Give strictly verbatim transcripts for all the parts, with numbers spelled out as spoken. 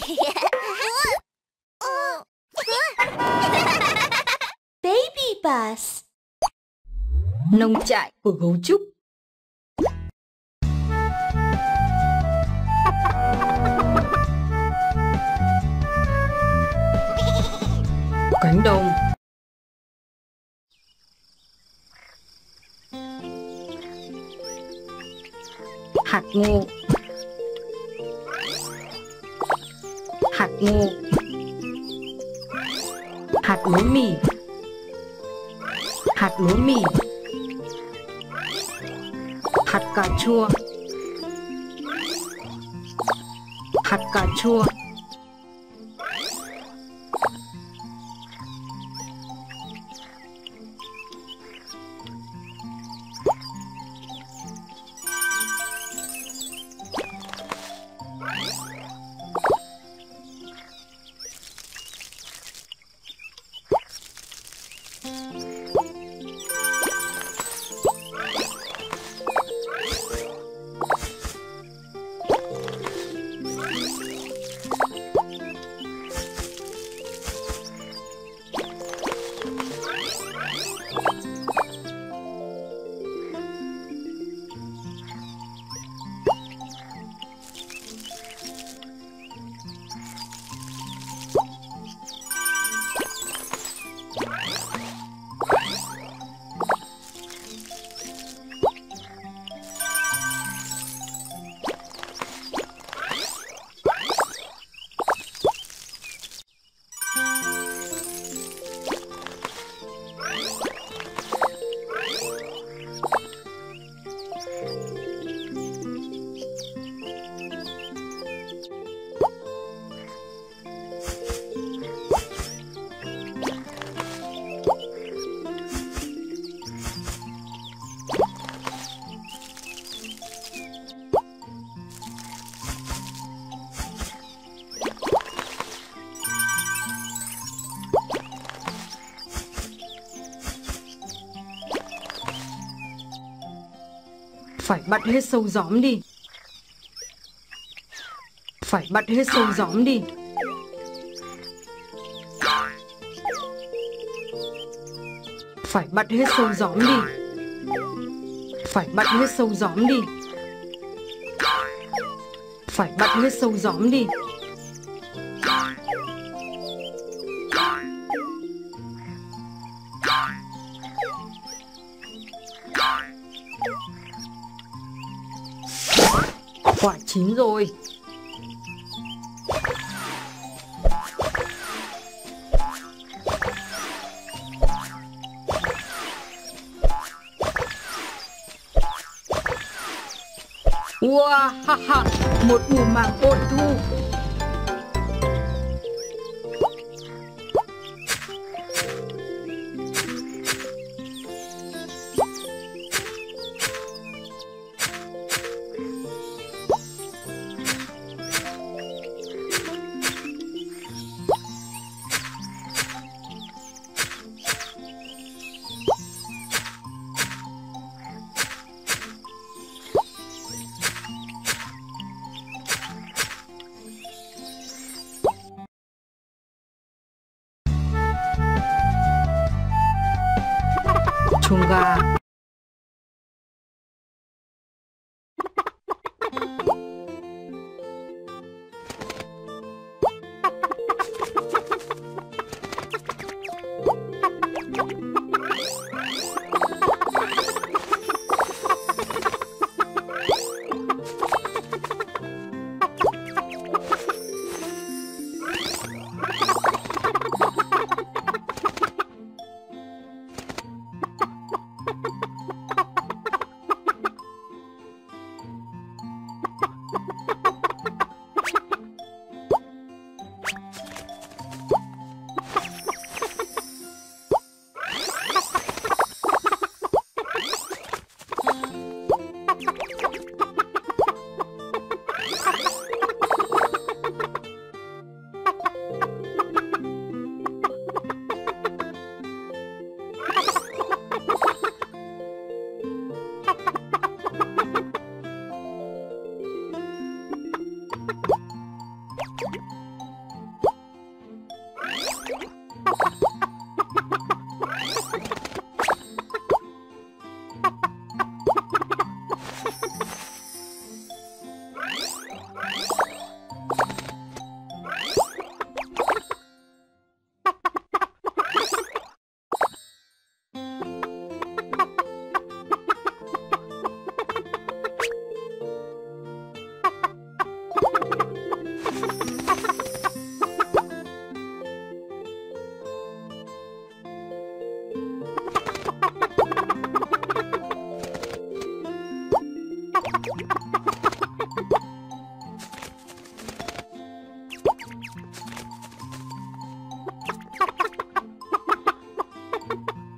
Baby bus. Nông trại của gấu trúc. Cánh đồng. Hạt ngô. Hạt ngô. Hạt lúa mì. Hạt lúa mì. Hạt cà chua. Hạt cà chua. Phải bắt hết sâu gióm đi. Phải bắt hết sâu gióm đi. Phải bắt hết sâu gióm đi. Phải bắt hết sâu gióm đi. Phải bắt hết sâu gióm đi. Quả chín rồi. Wow, ha ha, một mùa màng bội thu. Chuồng gà.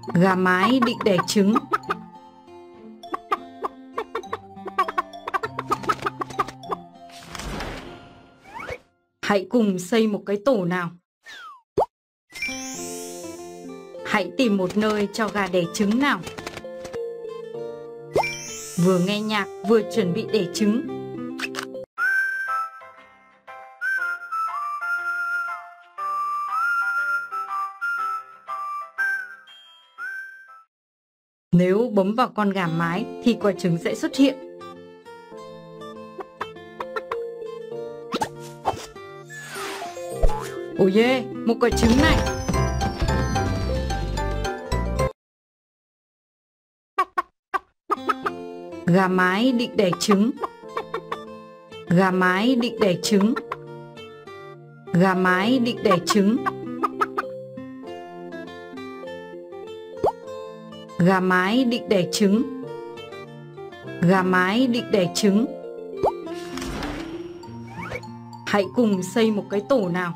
Gà mái định đẻ trứng. Hãy cùng xây một cái tổ nào. Hãy tìm một nơi cho gà đẻ trứng nào. Vừa nghe nhạc vừa chuẩn bị đẻ trứng. Nếu bấm vào con gà mái thì quả trứng sẽ xuất hiện. Ồ yeah, một quả trứng này. Gà mái định đẻ trứng. Gà mái định đẻ trứng. Gà mái định đẻ trứng. Gà mái định đẻ trứng. Gà mái định đẻ trứng. Hãy cùng xây một cái tổ nào.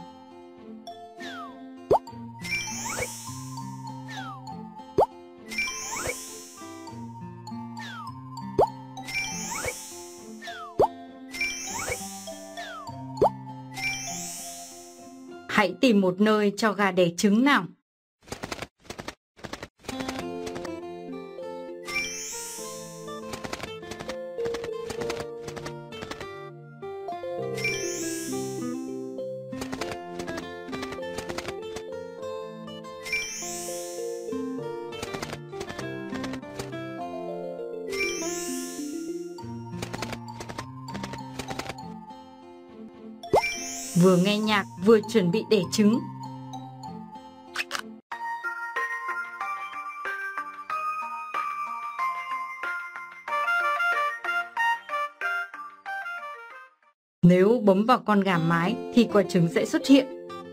Hãy tìm một nơi cho gà đẻ trứng nào. Vừa nghe nhạc vừa chuẩn bị đẻ trứng. Nếu bấm vào con gà mái thì quả trứng sẽ xuất hiện.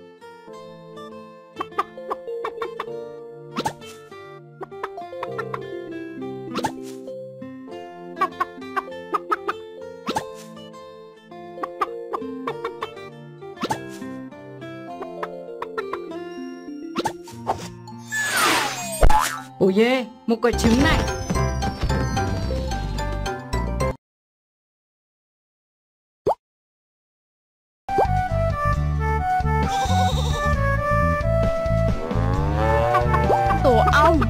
Ồ yeah, một quả trứng này. Tổ ong.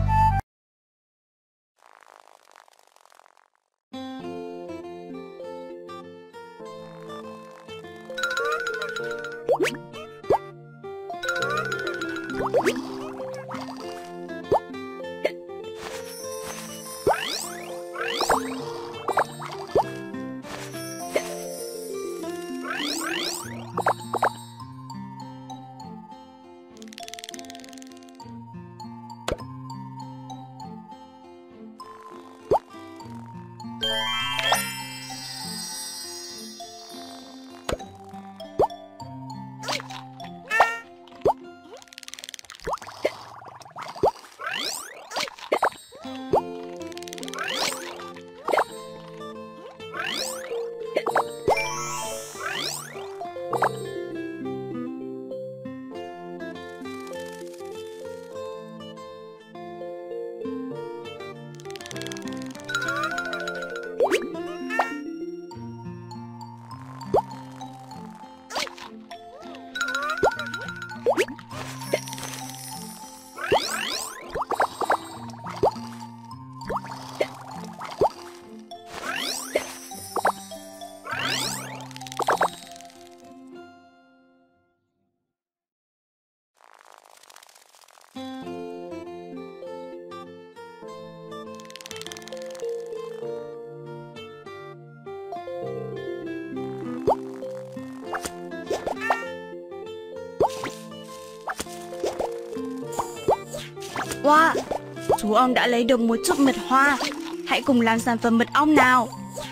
Wow, chú ong đã lấy được một chút mật hoa. Hãy cùng làm sản phẩm mật ong nào.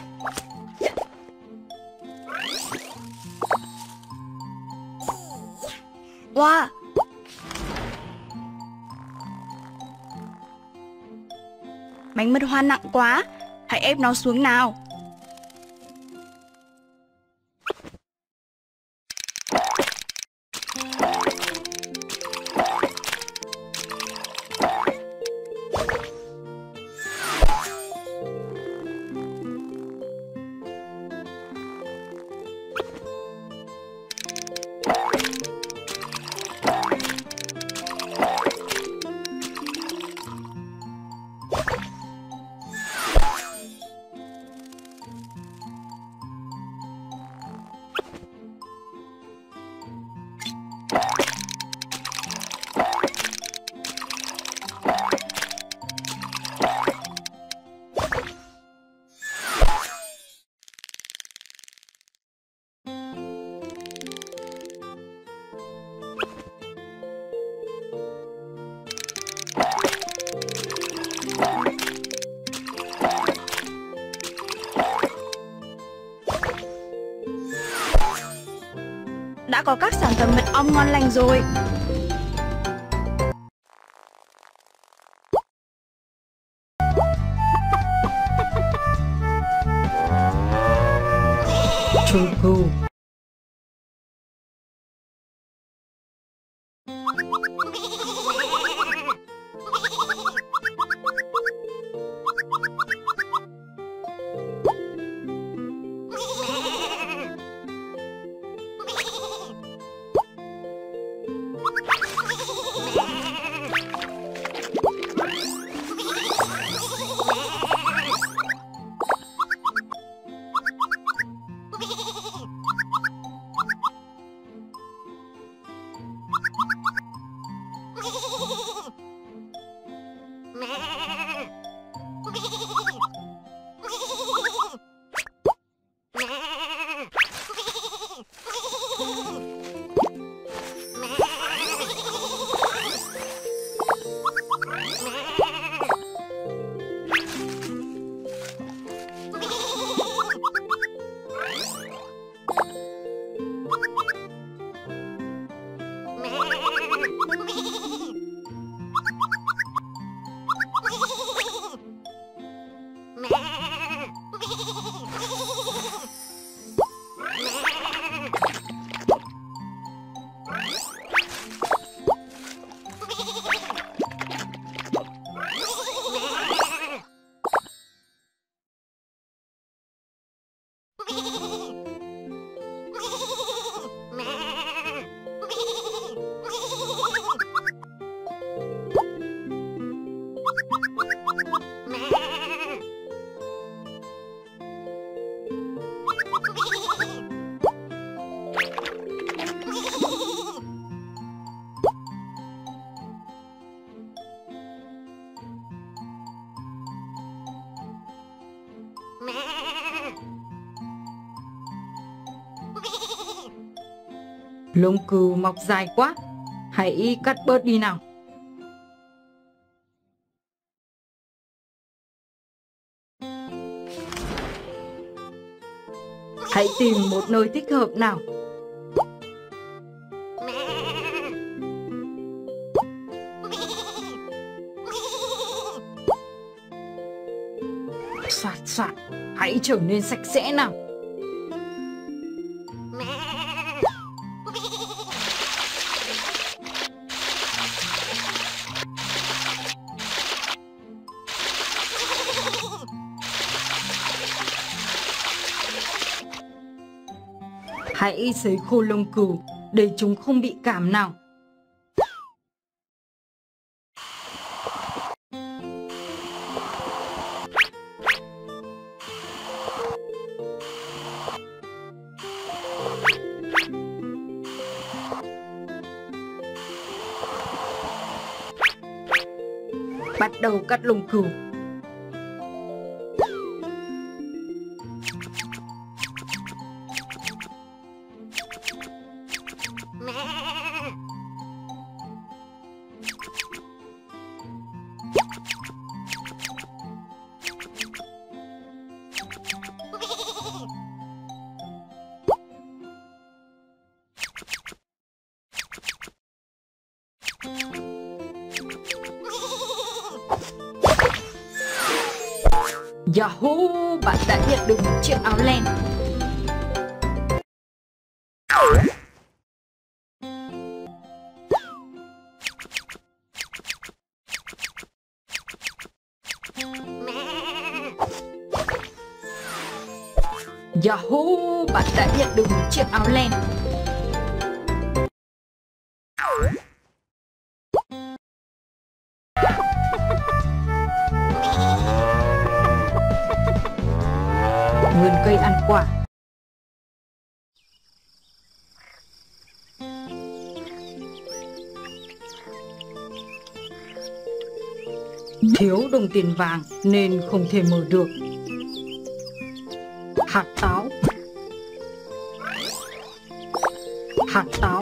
Wow, bánh mật hoa nặng quá. Hãy ép nó xuống nào. đã có các sản phẩm mật ong ngon lành rồi. Trung thu. Lông cừu mọc dài quá, hãy cắt bớt đi nào. Hãy tìm một nơi thích hợp nào. Soạt soạt, hãy trở nên sạch sẽ nào. Hãy sấy khô lông cừu để chúng không bị cảm nào. Bắt đầu cắt lông cừu. Yahoo! Bạn đã nhận được một chiếc áo len. Yahoo! Bạn đã nhận được một chiếc áo len. Vườn cây ăn quả. Thiếu đồng tiền vàng nên không thể mở được. Hạt táo. Hạt táo.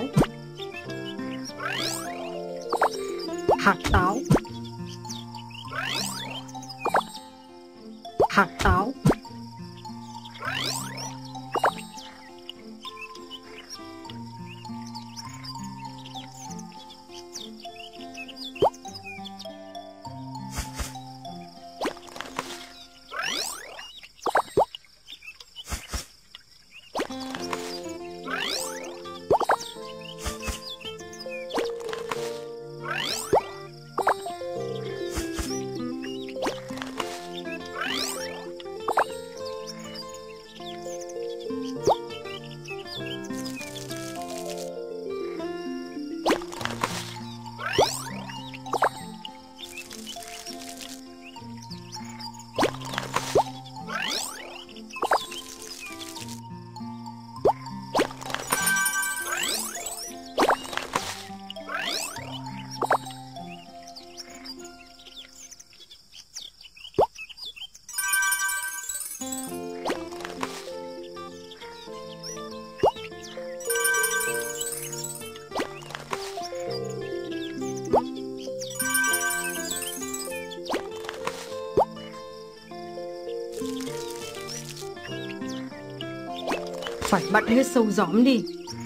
Hạt táo. Hạt táo. Phải bắt hết sâu gióm đi.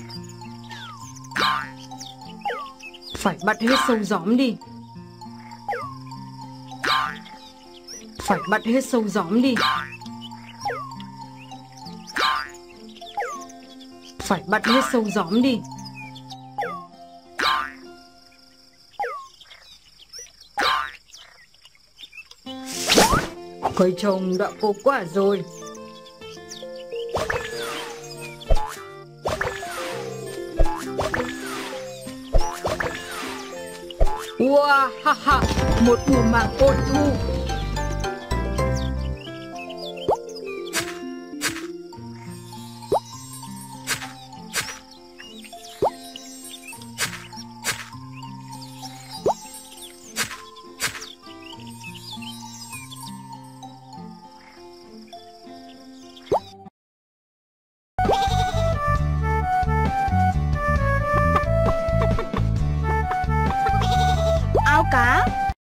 Phải bắt hết sâu gióm đi. Phải bắt hết sâu gióm đi. Phải bắt hết sâu gióm đi. Cây trồng đã có quả rồi. Wow, ha ha, một mùa màng ôn thu. Ao cá.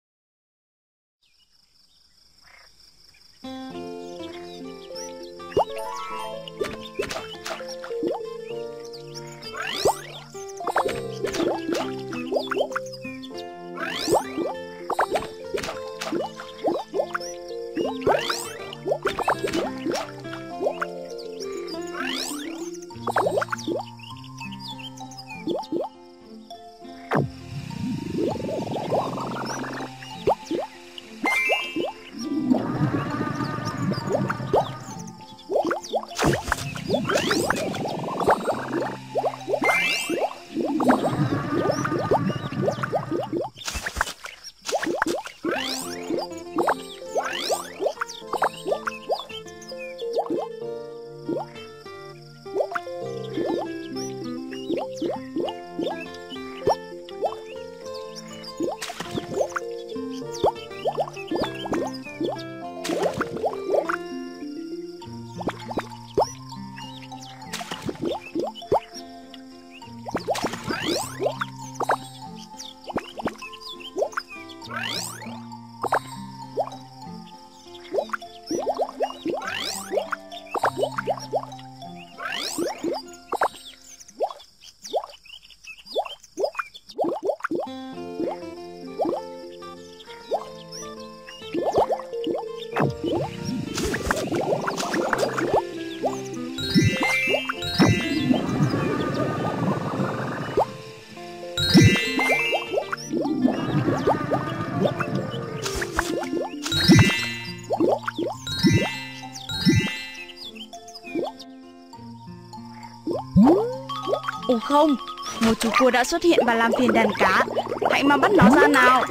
Ồ không, một chú cua đã xuất hiện và làm phiền đàn cá. Hãy mau bắt nó ra nào.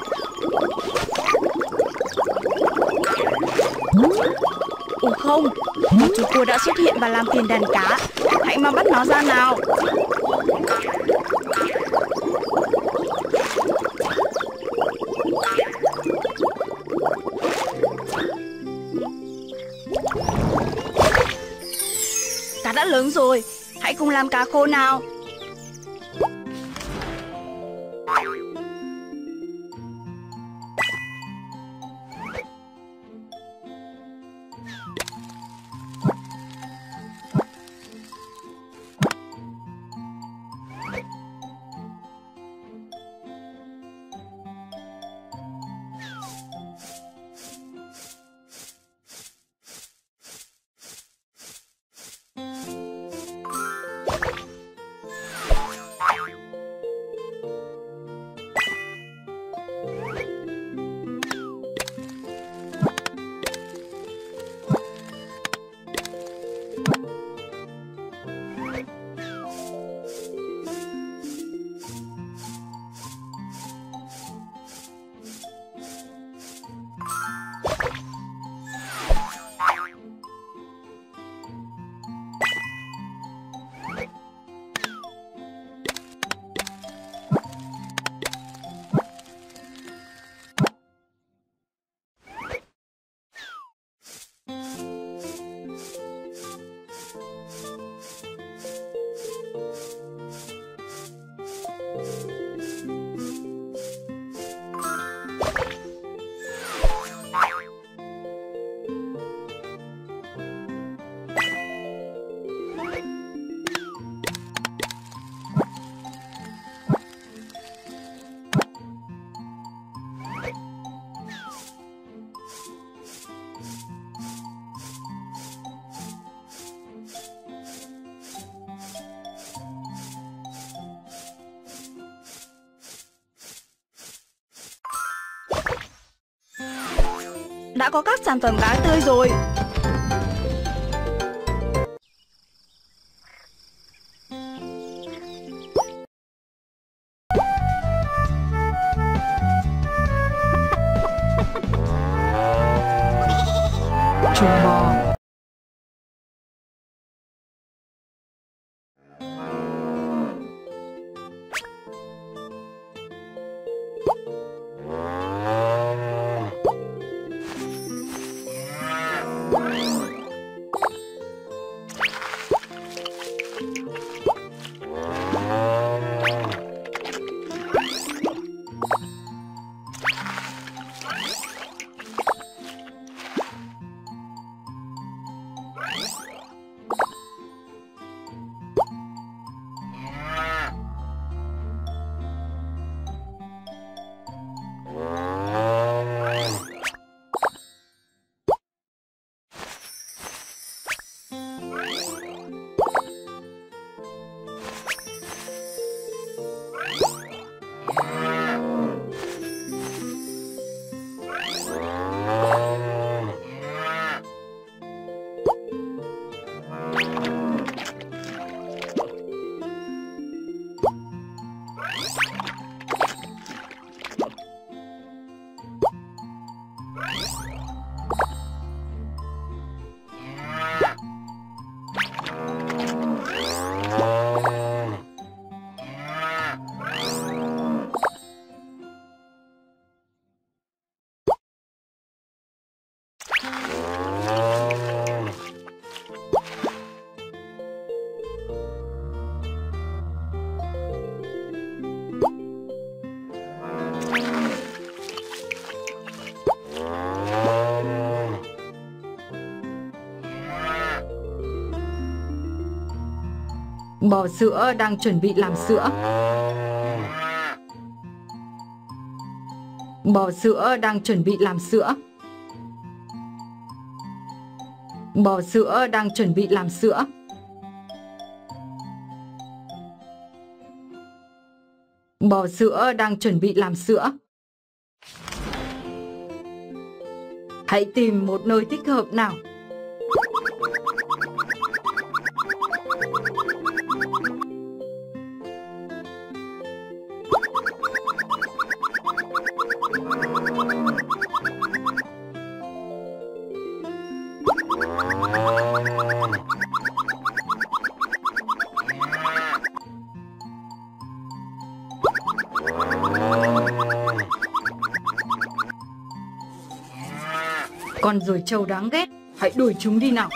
Ồ không, một chú cua đã xuất hiện và làm phiền đàn cá. Hãy mau bắt nó ra nào. Cá đã lớn rồi, hãy cùng làm cá khô nào. đã có các sản phẩm cá tươi rồi. Chuồng bò. Bò sữa đang chuẩn bị làm sữa. Bò sữa đang chuẩn bị làm sữa. Bò sữa đang chuẩn bị làm sữa. Bò sữa đang chuẩn bị làm sữa. Hãy tìm một nơi thích hợp nào. Con ruồi trâu đáng ghét, hãy đuổi chúng đi nào.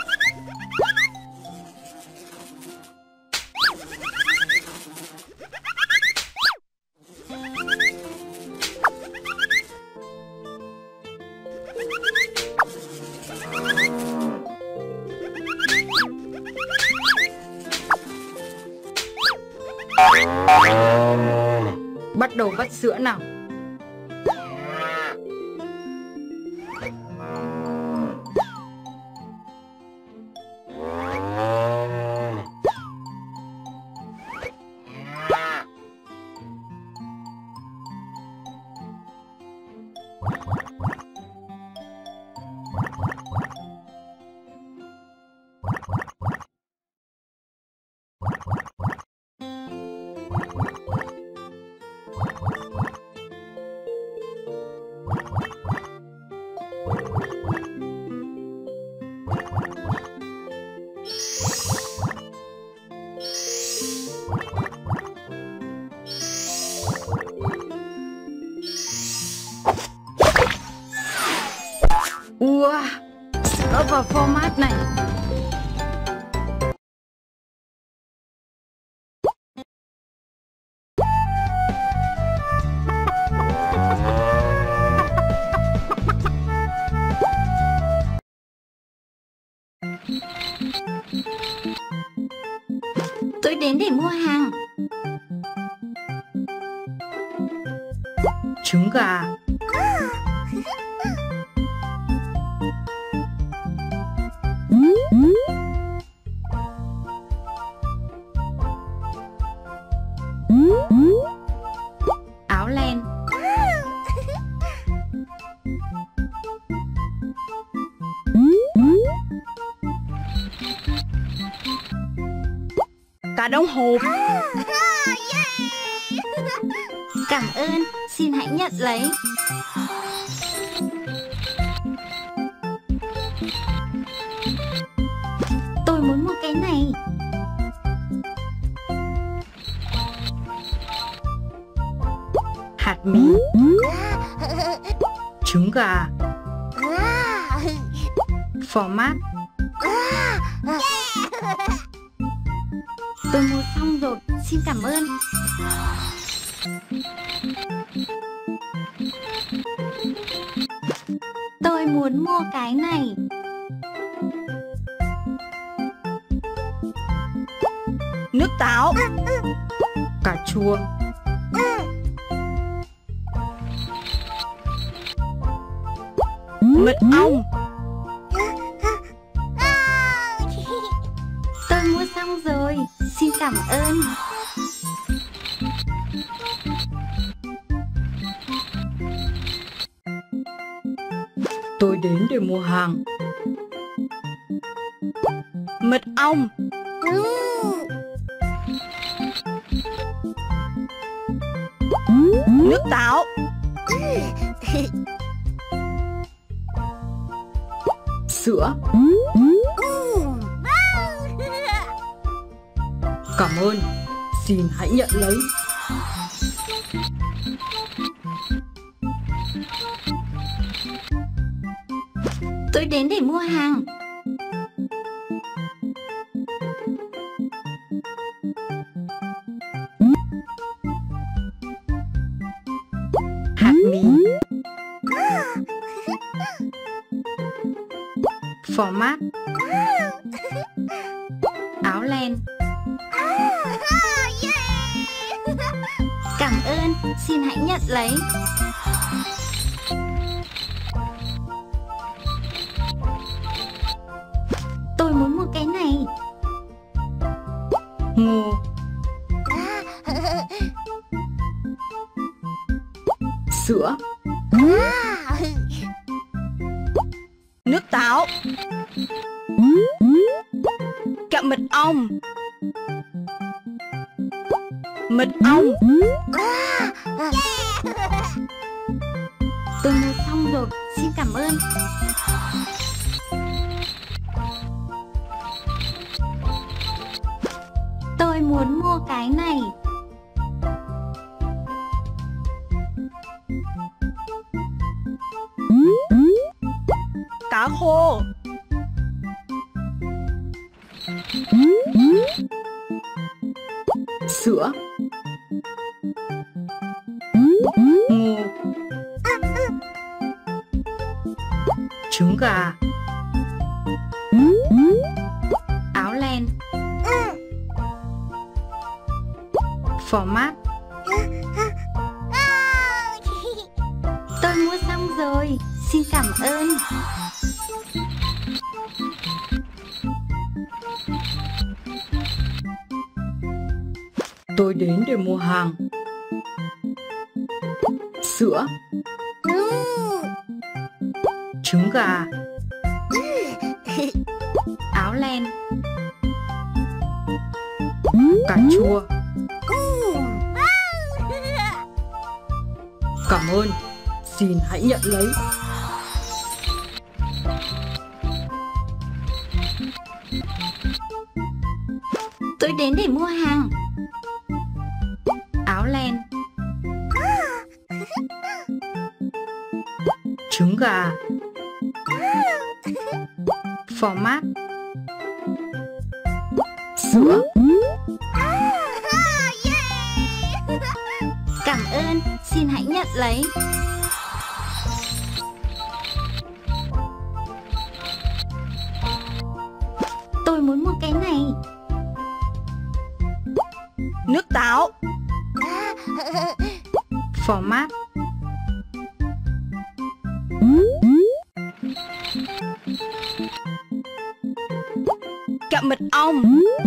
Bắt đầu vắt sữa nào. Wow, sữa vào format này. Tôi đến để mua hàng. Trứng gà. Áo len. và đồng hộp. Cảm ơn, xin hãy nhận lấy. Tôi muốn mua cái này. Hạt mì, trứng gà, format. Tôi mua xong rồi, xin cảm ơn. Tôi muốn mua cái này. Nước táo, Cà chua, mật ong, Tôi mua xong rồi, xin cảm ơn. tôi đến để mua hàng. mật ong, nước táo, Sữa, cảm ơn, xin hãy nhận lấy. Tôi đến để mua hàng. Hạt mì, format, Áo len. Cảm ơn, xin hãy nhận lấy. Tôi muốn mua cái này. ngô, sữa, nước táo, kẹo mật ong, mật ong, Tôi mua xong rồi, xin cảm ơn. Tôi muốn mua cái này. cá khô, sữa, ngô, trứng gà, Áo len. format. Tôi mua xong rồi, xin cảm ơn. tôi đến để mua hàng. Sữa, trứng gà, Áo len. cà chua, cảm ơn, xin hãy nhận lấy. Tôi đến để mua hàng. Áo len. Trứng gà, format, sữa, Cảm ơn, xin hãy nhận lấy. Tôi muốn mua cái này. nước táo, format, kẹo mật ong,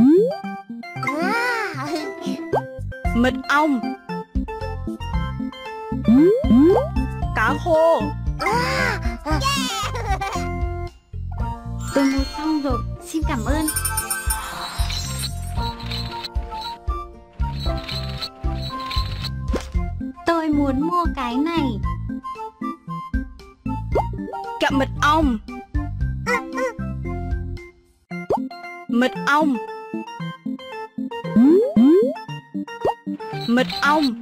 mật ong, cá khô, Tôi mua xong rồi, xin cảm ơn. muốn mua cái này. Kẹo mật ong. Mật ong. Mật ong.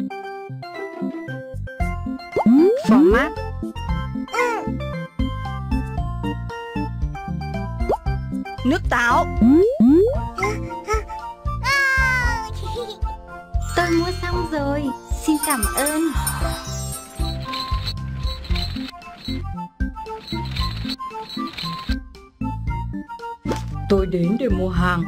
Format. Nước táo. Tôi mua xong rồi, xin cảm ơn. Tôi đến để mua hàng.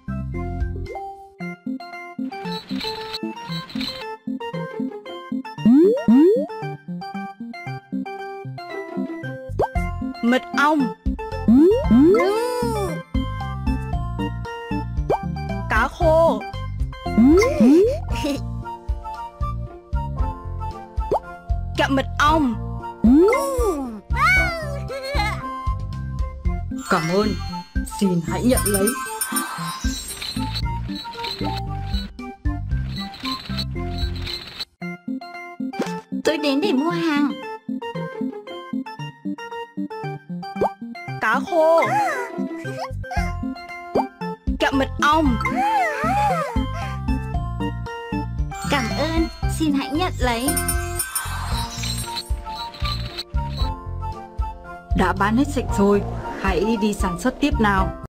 Mật ong. Cá khô. Kẹo mật ong. Cảm ơn, xin hãy nhận lấy. Tôi đến để mua hàng. Cá khô. Kẹo mật ong. Cảm ơn, xin hãy nhận lấy. Đã bán hết sạch rồi, hãy đi sản xuất tiếp nào.